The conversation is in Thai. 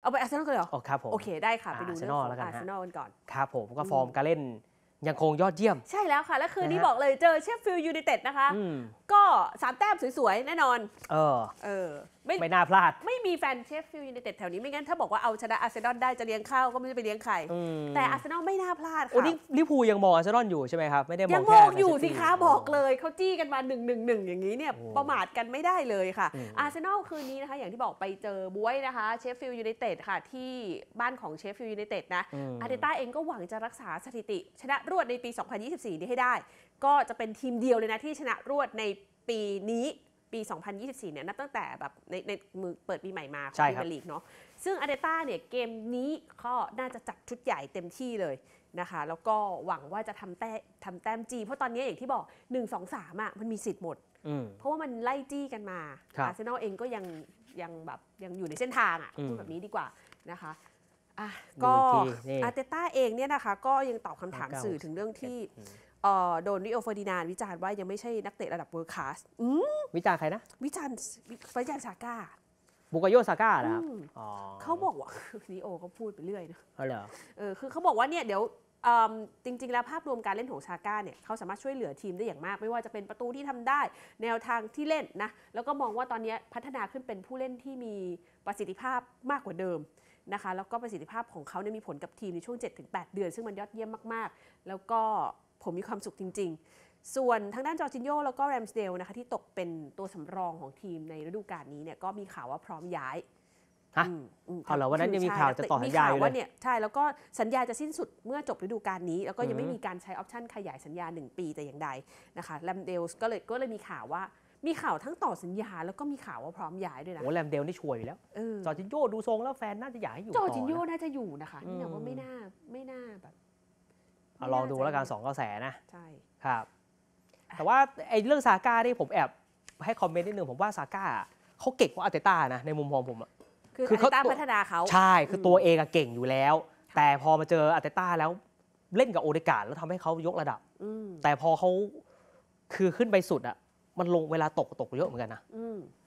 เอาไปอาร์เซนอลกันเหรอครับผมโอเคได้ค่ะไปดูอาร์เซนอลแล้วกันอาร์เซนอลกันก่อนครับผมก็ฟอร์มการเล่นยังคงยอดเยี่ยมใช่แล้วค่ะแล้วคืนนี้บอกเลยเจอเชฟฟิลด์ยูไนเต็ดนะคะก็3 แต้มสวยๆแน่นอนไม่น่าพลาดไม่มีแฟนเชฟฟิลด์ยูไนเต็ดแถวนี้ไม่งั้นถ้าบอกว่าเอาชนะอาร์เซนอลได้จะเลี้ยงข้าวก็ไม่ได้ไปเลี้ยงใครแต่อาร์เซนอลไม่น่าพลาดค่ะนี่ลิเวอร์พูลยังมองอาร์เซนอลอยู่ใช่ไหมครับไม่ได้มองยังมองอยู่สิคะบอกเลยเขาจี้กันมา1-1อย่างนี้เนี่ยประมาทกันไม่ได้เลยค่ะอาร์เซนอลคืนนี้นะคะอย่างที่บอกไปเจอบ๊วยนะคะเชฟฟิลด์ยูไนเต็ดค่ะที่บ้านของเชฟฟิลด์ยูไนเต็ดนะอาร์เตต้าเองก็หวังจะรักษาสถิติชนะรวดในปี 2024 นี้ให้ได้ก็จะเป็นทีมเดียวเลยนะที่ชนะรวดในปีนี้ปี 2024 เนี่ยนับตั้งแต่แบบในมือเปิดปีใหม่มาของพรีเมียร์ลีกเนาะซึ่งอาร์เตต้าเนี่ยเกมนี้ก็น่าจะจัดชุดใหญ่เต็มที่เลยนะคะแล้วก็หวังว่าจะทำแต้มจีเพราะตอนนี้อย่างที่บอก1-2-3อ่ะมันมีสิทธิ์หมดเพราะว่ามันไล่จี้กันมาอาร์เซนอลเองก็ยังแบบยังอยู่ในเส้นทางอ่ะพูดแบบนี้ดีกว่านะคะก็อาร์เตต้าเองเนี่ยนะคะก็ยังตอบคำถามสื่อถึงเรื่องที่โดนริโอ เฟอร์ดินานด์วิจารณ์ว่ายังไม่ใช่นักเตะระดับเวิลด์คลาสวิจารณ์ใครนะวิจารณ์ซาก้าบุกาโยซาก้านะครับเขาบอกว่าริโอก็พูดไปเรื่อยนะเหรอคือเขาบอกว่าเนี่ยเดี๋ยวจริงๆแล้วภาพรวมการเล่นของซาก้าเนี่ยเขาสามารถช่วยเหลือทีมได้อย่างมากไม่ว่าจะเป็นประตูที่ทำได้แนวทางที่เล่นนะแล้วก็มองว่าตอนนี้พัฒนาขึ้นเป็นผู้เล่นที่มีประสิทธิภาพมากกว่าเดิมนะคะแล้วก็ประสิทธิภาพของเขาเนี่ยมีผลกับทีมในช่วง 7-8 เดือนซึ่งมันยอดเยี่ยมมากๆแล้วก็ผมมีความสุขจริงๆส่วนทางด้านจอร์จินโญ่แล้วก็แรมสเดลนะคะที่ตกเป็นตัวสำรองของทีมในฤดูกาลนี้เนี่ยก็มีข่าวว่าพร้อมย้ายเอาเหรอวันนั้นยังมีข่าวจะต่อสัญญาอยู่เลยใช่แล้วก็สัญญาจะสิ้นสุดเมื่อจบฤดูกาลนี้แล้วก็ยังไม่มีการใช้ออปชั่นขยายสัญญา1 ปีแต่อย่างใดนะคะแรมเดลก็เลยมีข่าวว่ามีข่าวทั้งต่อสัญญาแล้วก็มีข่าวว่าพร้อมย้ายด้วยนะโอ้แรมเดลนี่ช่วยอยู่แล้วจอร์จินโญ่ดูทรงแล้วแฟนน่าจะอยากให้อยู่จอร์จินโญ่น่าจะอยู่นะคะนี่แต่ว่าไม่น่าแบบลองดูแล้วกัน2 กระแสนะใช่ครับแต่ว่าไอ้เรื่องซาก้าที่ผมแอบให้คอมเมนต์นิดนึงผมว่าซาก้าเขาเก่งกว่าอาร์เตต้านะในมุมมองผมคือเขาพัฒนาเขาใช่คือตัวเองเก่งอยู่แล้วแต่พอมาเจออาร์เตต้าแล้วเล่นกับโอเดการ์ดแล้วทำให้เขายกระดับแต่พอเขาคือขึ้นไปสุดมันลงเวลาตกเยอะเหมือนกันนะ